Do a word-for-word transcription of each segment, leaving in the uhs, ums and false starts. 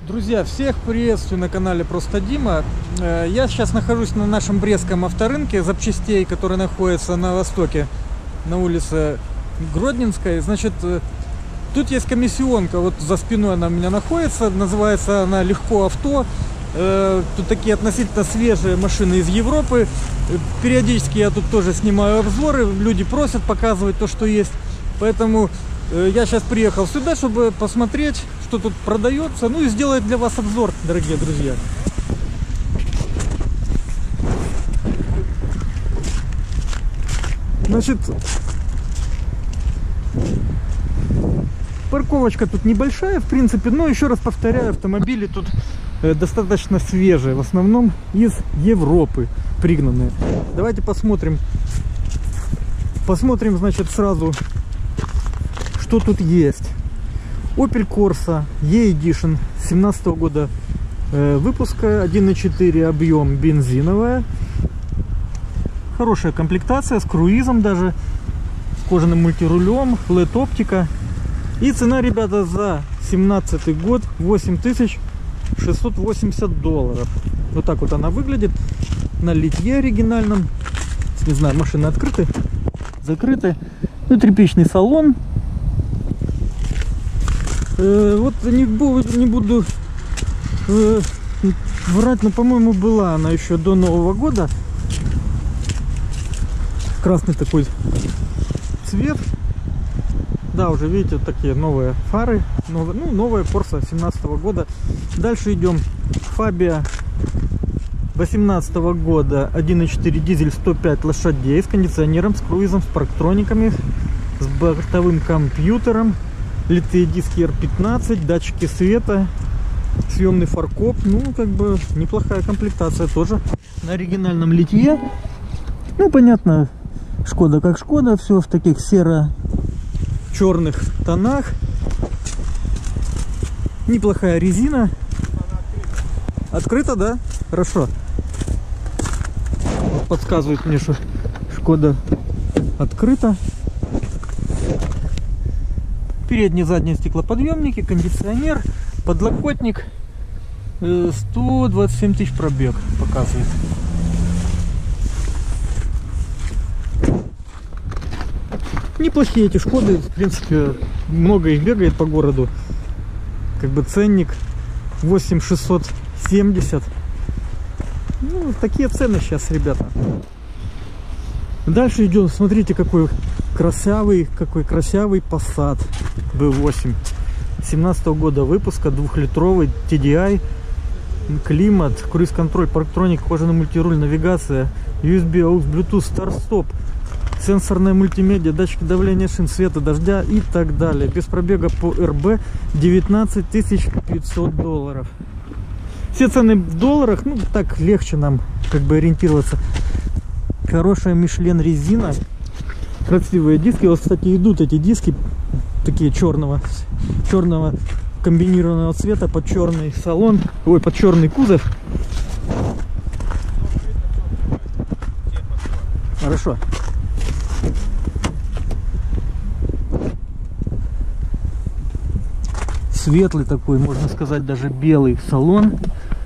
Друзья, всех приветствую на канале Просто Дима. Я сейчас нахожусь на нашем Брестском авторынке запчастей, который находится на востоке, на улице Гродненской. Значит, тут есть комиссионка, вот за спиной она у меня находится, называется она Легко Авто. Тут такие относительно свежие машины из Европы. Периодически я тут тоже снимаю обзоры, люди просят показывать то, что есть. Поэтому я сейчас приехал сюда, чтобы посмотреть, что тут продается, ну и сделать для вас обзор, дорогие друзья. Значит, парковочка тут небольшая, в принципе, но еще раз повторяю, автомобили тут э, достаточно свежие, в основном из Европы пригнанные. Давайте посмотрим, посмотрим, значит, сразу, что тут есть. Opel Corsa E-Edition семнадцатого года э, выпуска, один и четыре объем, бензиновая. Хорошая комплектация, с круизом даже, с кожаным мультирулем, эл и ди-оптика. И цена, ребята, за семнадцатый год восемь тысяч шестьсот восемьдесят долларов. Вот так вот она выглядит на литье оригинальном. Не знаю, машины открыты, закрыты. Ну, тряпичный салон. Э, вот не буду, не буду э, врать, но, по-моему, была она еще до Нового года. Красный такой цвет. Да, уже видите, такие новые фары. Новые, ну, новая Corsa семнадцатого года. Дальше идем. Фабия восемнадцатого года, один и четыре дизель, сто пять лошадей, с кондиционером, с круизом, с парктрониками, с бортовым компьютером. Литые диски эр пятнадцать, датчики света, съемный фаркоп. Ну, как бы неплохая комплектация тоже на оригинальном литье. Ну, понятно, Шкода как Шкода, все в таких серо-черных тонах. Неплохая резина. Открыто, да? Хорошо. Вот подсказывает мне, что Шкода открыта. Передние, задние стеклоподъемники, кондиционер, подлокотник. Сто двадцать семь тысяч пробег показывает. Неплохие эти Шкоды, в принципе, много их бегает по городу. Как бы ценник восемь тысяч шестьсот семьдесят. Ну, такие цены сейчас, ребята. Дальше идем, смотрите, какой красивый, какой красивый Passat бэ восемь семнадцатого года выпуска, двухлитровый, ти ди ай, климат, круиз-контроль, парктроник, кожаный мультируль, навигация, ю эс би, аукс, Bluetooth, старт-стоп, сенсорная мультимедиа, датчики давления шин, света, дождя и так далее. Без пробега по эр бэ девятнадцать тысяч пятьсот долларов. Все цены в долларах, ну так легче нам как бы ориентироваться. Хорошая Michelin резина, красивые диски. Вот, кстати, идут эти диски такие черного, черного комбинированного цвета под черный салон, ой, под черный кузов. Хорошо. Светлый такой, можно сказать, даже белый салон.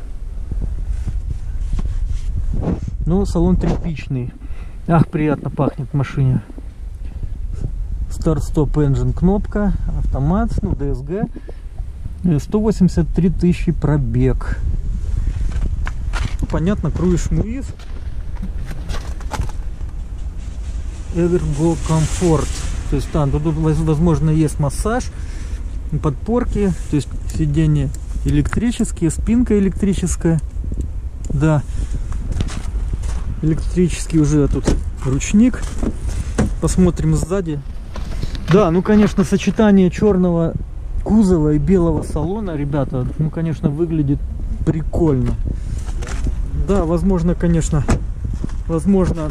Но салон тряпичный. Ах, приятно пахнет в машине. Старт-стоп engine кнопка, автомат, ну, ди эс джи. сто восемьдесят три тысячи пробег. Ну, понятно, круиз-шмуиз. Ergo Comfort. То есть там тут, возможно, есть массаж, подпорки, то есть сиденья электрические, спинка электрическая. Да. Электрический уже тут ручник. Посмотрим сзади. Да, ну, конечно, сочетание черного кузова и белого салона, ребята, ну, конечно, выглядит прикольно. Да, возможно, конечно, возможно,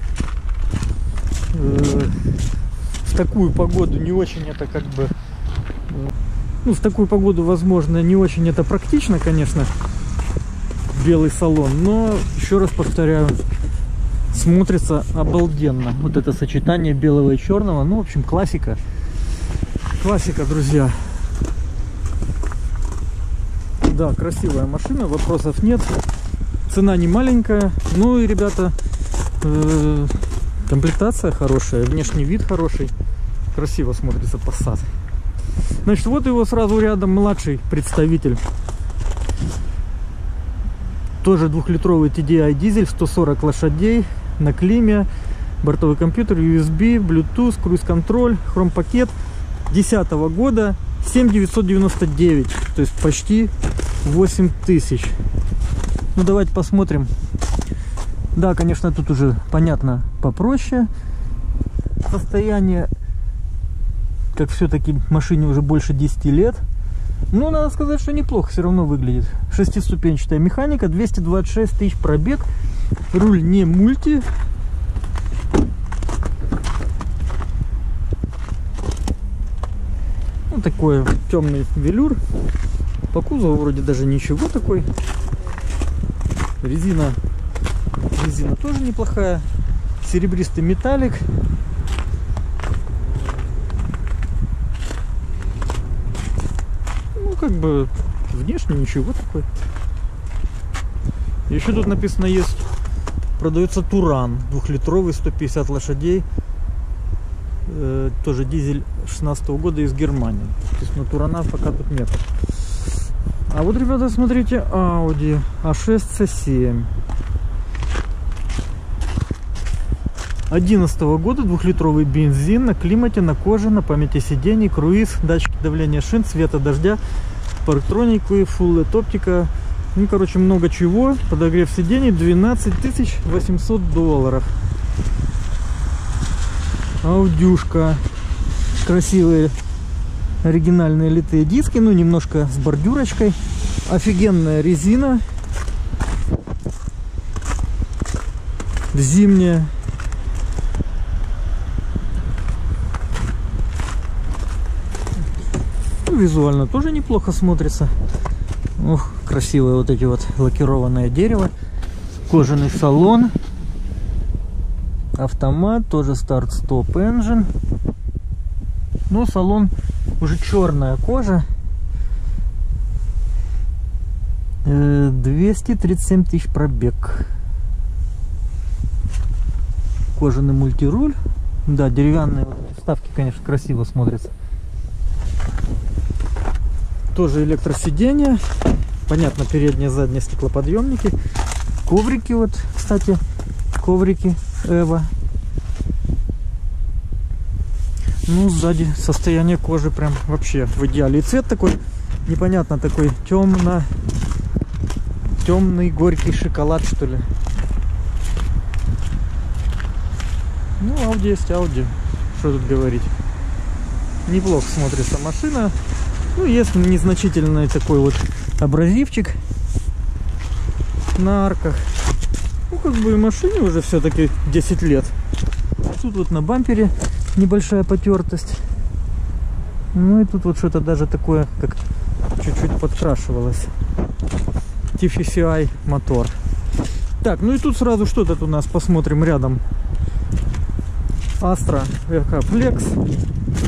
э, в такую погоду не очень это как бы, э, ну, в такую погоду, возможно, не очень это практично, конечно, белый салон, но, еще раз повторяю, смотрится обалденно. Вот это сочетание белого и черного. Ну, в общем, классика. Классика, друзья. Да, красивая машина, вопросов нет. Цена не маленькая. Ну и, ребята, э, комплектация хорошая, внешний вид хороший. Красиво смотрится Passat. Значит, вот его сразу рядом младший представитель. Тоже двухлитровый ти ди ай дизель, сто сорок лошадей, на климе, бортовой компьютер, ю эс би, Bluetooth, круиз-контроль, хром-пакет. десятого года, семь тысяч девятьсот девяносто девять, то есть почти восемь тысяч. Ну давайте посмотрим. Да, конечно, тут уже понятно попроще. Состояние, как все-таки машине уже больше десяти лет. Ну, надо сказать, что неплохо все равно выглядит. Шестиступенчатая механика, двести двадцать шесть тысяч пробег. Руль не мульти. Ну, такой темный велюр. По кузову вроде даже ничего такой. Резина, резина тоже неплохая. Серебристый металлик. Как бы внешне ничего такой. Еще тут написано есть, продается Туран двухлитровый, сто пятьдесят лошадей, э, тоже дизель шестнадцатого года из Германии. То есть на Турана пока тут нет. А вот, ребята, смотрите, Audi а шесть си семь одиннадцатого года, двухлитровый бензин, на климате, на коже, на памяти сидений, круиз, датчики давления шин, света дождя, парктронику, Full лед оптика. Ну, короче, много чего. Подогрев сидений, двенадцать тысяч восемьсот долларов. Аудюшка. Красивые оригинальные литые диски, ну, немножко с бордюрочкой. Офигенная резина. Зимняя. Визуально тоже неплохо смотрится. Ух, красивое вот эти вот лакированное дерево. Кожаный салон. Автомат, тоже старт-стоп engine. Но салон уже черная кожа. двести тридцать семь тысяч пробег. Кожаный мультируль. Да, деревянные вот вставки, конечно, красиво смотрятся. Тоже электросиденье. Понятно, передние, задние стеклоподъемники. Коврики вот, кстати, коврики Эва. Ну, сзади состояние кожи прям вообще в идеале. И цвет такой, непонятно, такой темно, темный горький шоколад, что ли. Ну, Audi есть Audi. Что тут говорить. Неплохо смотрится машина. Ну, есть незначительный такой вот абразивчик на арках. Ну, как бы и машине уже все-таки десять лет. Тут вот на бампере небольшая потертость. Ну, и тут вот что-то даже такое, как чуть-чуть подкрашивалось. ти эф си ай мотор. Так, ну и тут сразу что-то у нас посмотрим рядом. Astra эр ка Flex.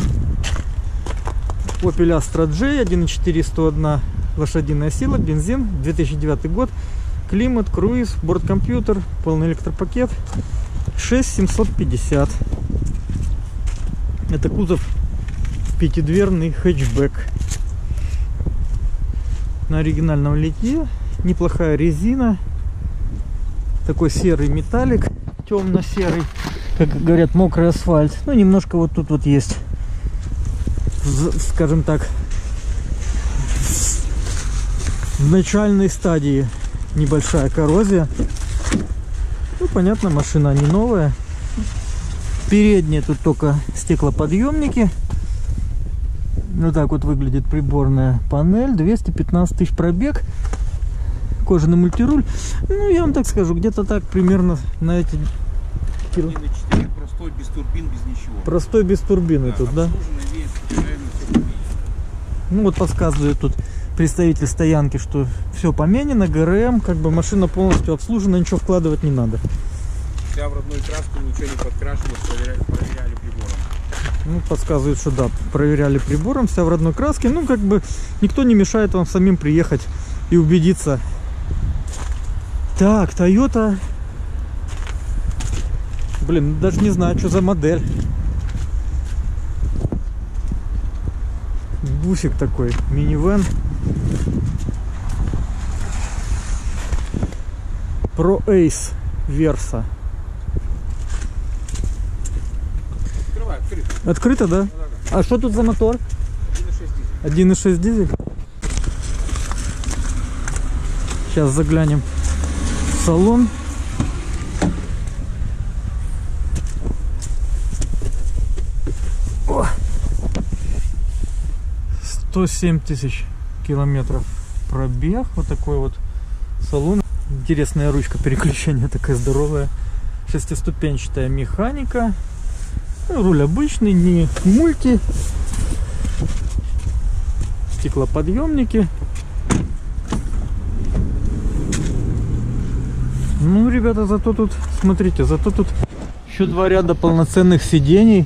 Opel Astra J, один и четыре, сто одна лошадиная сила, бензин, две тысячи девятый год, климат, круиз, борт-компьютер, полный электропакет, шесть тысяч семьсот пятьдесят. Это кузов пятидверный хэтчбэк. На оригинальном литье, неплохая резина, такой серый металлик, темно-серый, как говорят, мокрый асфальт. Ну, немножко вот тут вот есть, скажем так, в начальной стадии небольшая коррозия. Ну, понятно, машина не новая. Передние тут только стеклоподъемники. Вот так вот выглядит приборная панель. двести пятнадцать тысяч пробег. Кожаный мультируль. Ну, я вам так скажу, где-то так примерно на эти... Простой, без турбин, без ничего. Простой, без турбины, да, тут, да? Ну, вот подсказывает тут представитель стоянки, что все поменено, ГРМ, как бы машина полностью обслужена, ничего вкладывать не надо. Вся в родную краску, ничего не подкрашивалось, проверяли, проверяли прибором. Ну, подсказывает, что да, проверяли прибором, вся в родной краске. Ну, как бы никто не мешает вам самим приехать и убедиться. Так, Toyota. Блин, даже не знаю, что за модель. Бусик такой, минивэн. Pro Ace Versa. Открывай, открыто. Открыто, да? Да, да, да. А что тут за мотор? один и шесть дизель. один и шесть дизель. Сейчас заглянем в салон. О! сто семь тысяч километров пробег. Вот такой вот салон. Интересная ручка переключения, такая здоровая. Шестиступенчатая механика. Руль обычный, не мульти. Стеклоподъемники. Ну, ребята, зато тут, смотрите, зато тут еще два ряда полноценных сидений.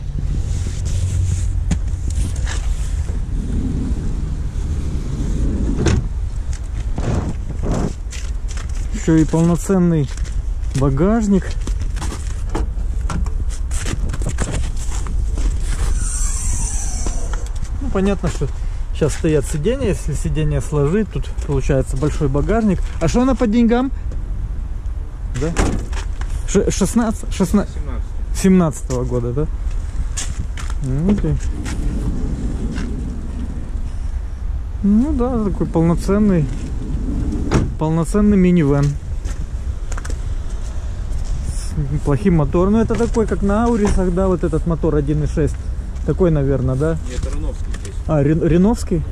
Еще и полноценный багажник. Ну, понятно, что сейчас стоят сиденья. Если сиденья сложить, тут получается большой багажник. А что она по деньгам? Да? шестнадцать, шестнадцать, семнадцатого года, да? Ну, окей. Ну да, такой полноценный полноценный минивэн с неплохим мотором. Ну это такой, как на Аурисах, да, вот этот мотор один и шесть. Такой, наверное, да? Нет, это Реновский здесь. А, Рен Реновский?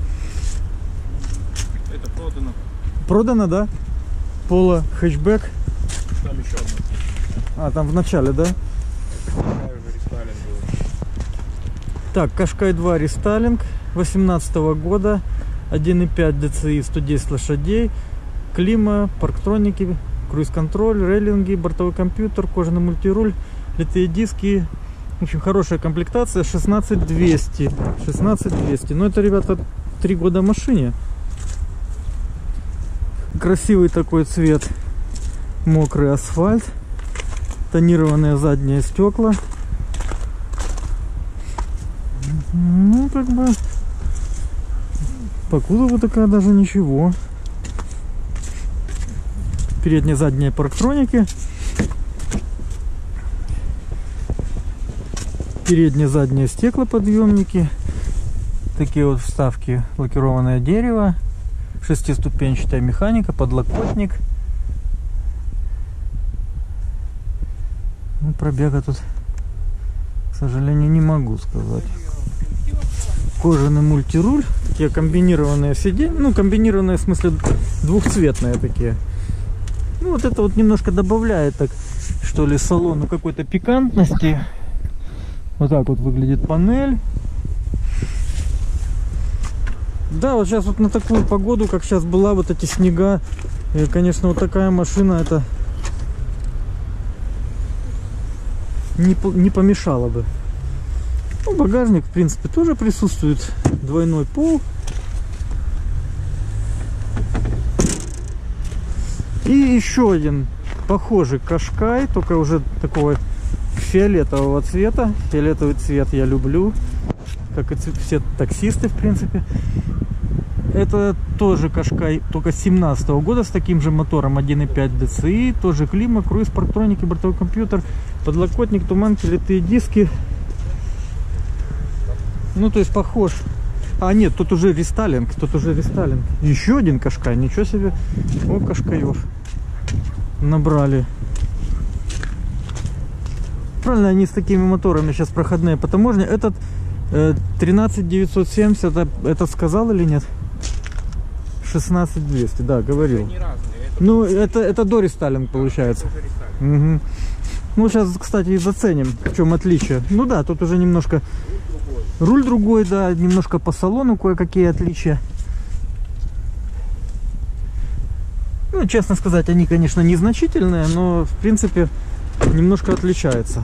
Это продано. Продано, да? Поло хэтчбэк. Там еще одно. А, там в начале, да? Такая же рестайлинг был. Так, Кашкай два рестайлинг восемнадцатого года. один и пять дци, сто десять лошадей. Клима, парктроники, круиз-контроль, рейлинги, бортовой компьютер, кожаный мультируль, литые диски. В общем, хорошая комплектация. шестнадцать двести. шестнадцать двести. Но это, ребята, три года машине. Красивый такой цвет. Мокрый асфальт. Тонированные задние стекла. Ну, как бы по кузову такая даже ничего. Передние, задние парктроники. Передние, задние стеклоподъемники. Такие вот вставки, лакированное дерево. Шестиступенчатая механика, подлокотник. Ну, пробега тут, к сожалению, не могу сказать. Кожаный мультируль. Такие комбинированные сиденья. Ну, комбинированные в смысле двухцветные такие. Ну, вот это вот немножко добавляет, так, что ли, салону какой-то пикантности. Вот так вот выглядит панель. Да, вот сейчас вот на такую погоду, как сейчас была, вот эти снега, и, конечно, вот такая машина, это не, не помешало бы. Ну, багажник, в принципе, тоже присутствует. Двойной пол. И еще один похожий Кашкай, только уже такого фиолетового цвета. Фиолетовый цвет я люблю, как и все таксисты, в принципе. Это тоже Кашкай, только семнадцатого года, с таким же мотором один и пять дци. Тоже клима, круиз, парктроники, бортовой компьютер, подлокотник, туманки, литые диски. Ну, то есть похож. А, нет, тут уже рестайлинг, тут уже рестайлинг. Еще один Кашкай, ничего себе. О, Кашкаев набрали. Правильно, они с такими моторами сейчас проходные по таможне. Этот э, тринадцать девятьсот семьдесят, это, это сказал или нет? шестнадцать двести, да, говорил. Они разные. Это Ну, это, это до рестайлинг получается. тоже рестайлинг. Угу. Ну, сейчас, кстати, и заценим, в чем отличие. Ну да, тут уже немножко Другой. руль другой, да, немножко по салону кое-какие отличия. Ну, честно сказать, они, конечно, незначительные, но, в принципе, немножко отличаются.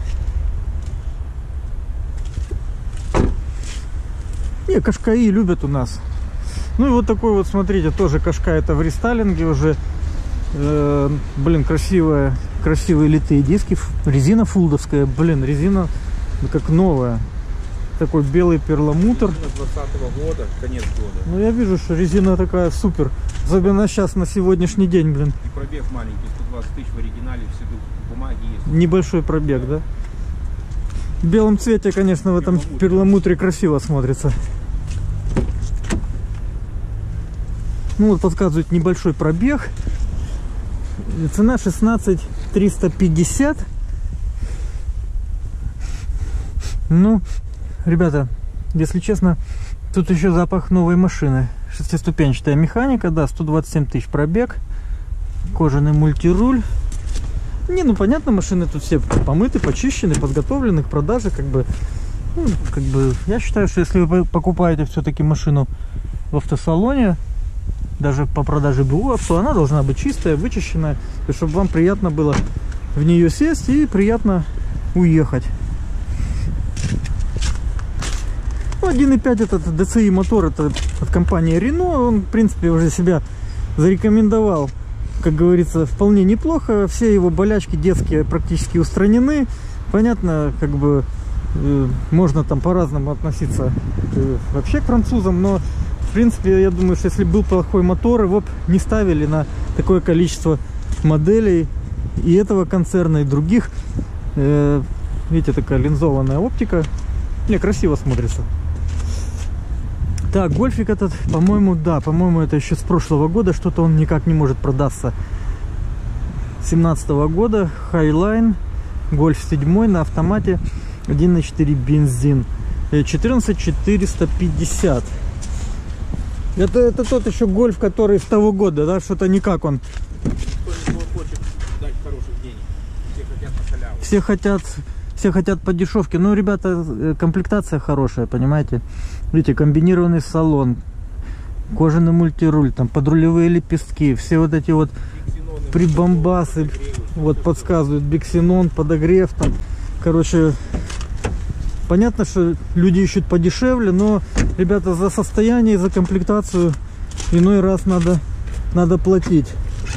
Не, Кашкаи любят у нас. Ну и вот такой вот, смотрите, тоже Qashqai, это в рестайлинге уже. Э, блин, красивая, красивые литые диски. Резина фулдовская, блин, резина как новая. Такой белый перламутр. двадцатого года, конец года. Ну я вижу, что резина такая супер. Особенно сейчас, на сегодняшний день, блин. И пробег маленький, сто двадцать тысяч в оригинале, все бумаги есть. Небольшой пробег, да? В белом цвете, конечно, в этом перламутре, перламутре красиво смотрится. Ну вот подсказывает небольшой пробег. Цена шестнадцать тысяч триста пятьдесят. Ну, ребята, если честно, тут еще запах новой машины. Шестиступенчатая механика, да, сто двадцать семь тысяч пробег. Кожаный мультируль. Не, ну понятно, машины тут все помыты, почищены, подготовлены к продаже, как бы, ну, как бы, я считаю, что если вы покупаете все-таки машину в автосалоне, даже по продаже БУ, то она должна быть чистая, вычищенная, чтобы вам приятно было в нее сесть и приятно уехать. Ну, один и пять этот ди си и мотор, это от компании Renault, он в принципе уже себя зарекомендовал, как говорится, вполне неплохо. Все его болячки детские практически устранены. Понятно, как бы э, можно там по-разному относиться э, вообще к французам, но в принципе я думаю, что если был плохой мотор, его б не ставили на такое количество моделей и этого концерна, и других. Э, видите, такая линзованная оптика. Не, красиво смотрится. Так, гольфик этот, по-моему, да, по-моему, это еще с прошлого года, что-то он никак не может продаться. семнадцатого года, Highline, Golf семь на автомате, один на четыре бензин, четырнадцать тысяч четыреста пятьдесят. Это, это тот еще гольф, который с того года, да, что-то никак он. Кто хочет дать хороших денег, все хотят на халяву. Все хотят... Все хотят по дешевке. Ну, ребята, комплектация хорошая, понимаете? Видите, комбинированный салон, кожаный мультируль, там подрулевые лепестки, все вот эти вот прибамбасы, вот подсказывают, биксенон, подогрев там. Короче, понятно, что люди ищут подешевле, но, ребята, за состояние, за комплектацию иной раз надо, надо платить.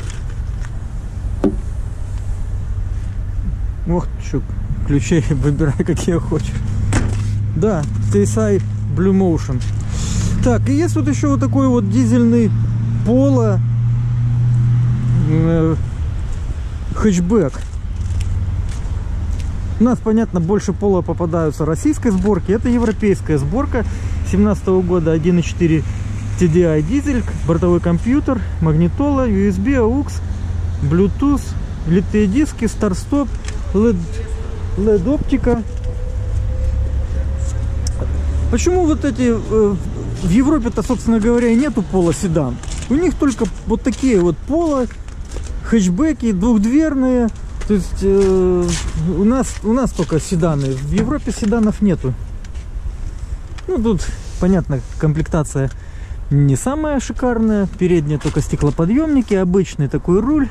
Ох, чук. Ключей выбирай, какие хочешь. Да, ти эс ай Blue Motion. Так, и есть вот еще вот такой вот дизельный Polo э, хэтчбэк. У нас, понятно, больше Polo попадаются российской сборки. Это европейская сборка семнадцатого года, один и четыре ти ди ай дизель, бортовой компьютер, магнитола, ю эс би, aux, Bluetooth, литые диски, старт-стоп, лед лед оптика. Почему вот эти э, в Европе-то, собственно говоря, и нету Polo седан? У них только вот такие вот Polo хэтчбеки двухдверные. То есть э, у нас у нас только седаны. В Европе седанов нету. Ну тут понятно, комплектация не самая шикарная. Передние только стеклоподъемники, обычный такой руль.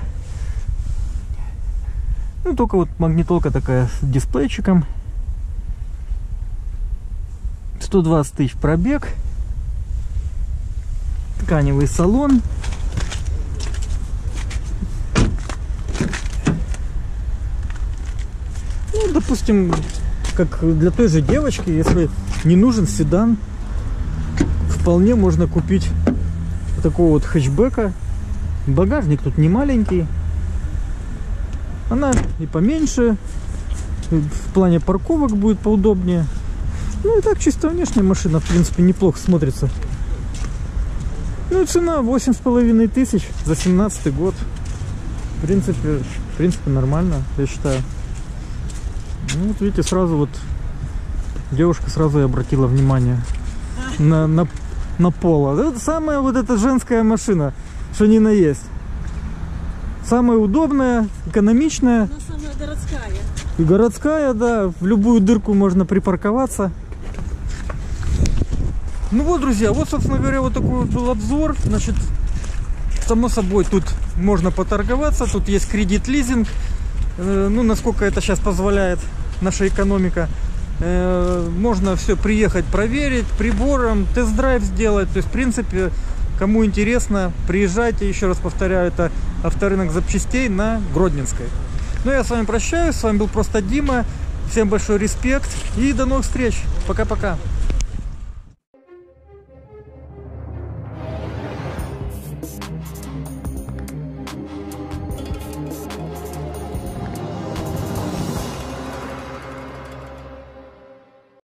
Ну, только вот магнитолка такая с дисплейчиком. сто двадцать тысяч пробег. Тканевый салон. Ну, допустим, как для той же девочки, если не нужен седан, вполне можно купить такого вот хэтчбека. Багажник тут не маленький. Она и поменьше, в плане парковок будет поудобнее. Ну и так чисто внешняя машина, в принципе, неплохо смотрится. Ну и цена восемь с половиной тысяч за семнадцатый год. В принципе, в принципе нормально, я считаю. Ну вот видите, сразу вот девушка сразу и обратила внимание на, на, на Polo. Это самая вот эта женская машина, что ни на есть. Самая удобная, экономичная. Она самая городская. И городская, да. В любую дырку можно припарковаться. Ну вот, друзья, вот, собственно говоря, вот такой вот был обзор. Значит, само собой, тут можно поторговаться. Тут есть кредит-лизинг. Э, ну, насколько это сейчас позволяет наша экономика. Э, можно все приехать, проверить прибором, тест-драйв сделать. То есть, в принципе, Кому интересно, приезжайте, еще раз повторяю, это авторынок запчастей на Гродненской. Ну, я с вами прощаюсь, с вами был просто Дима, всем большой респект и до новых встреч, пока-пока.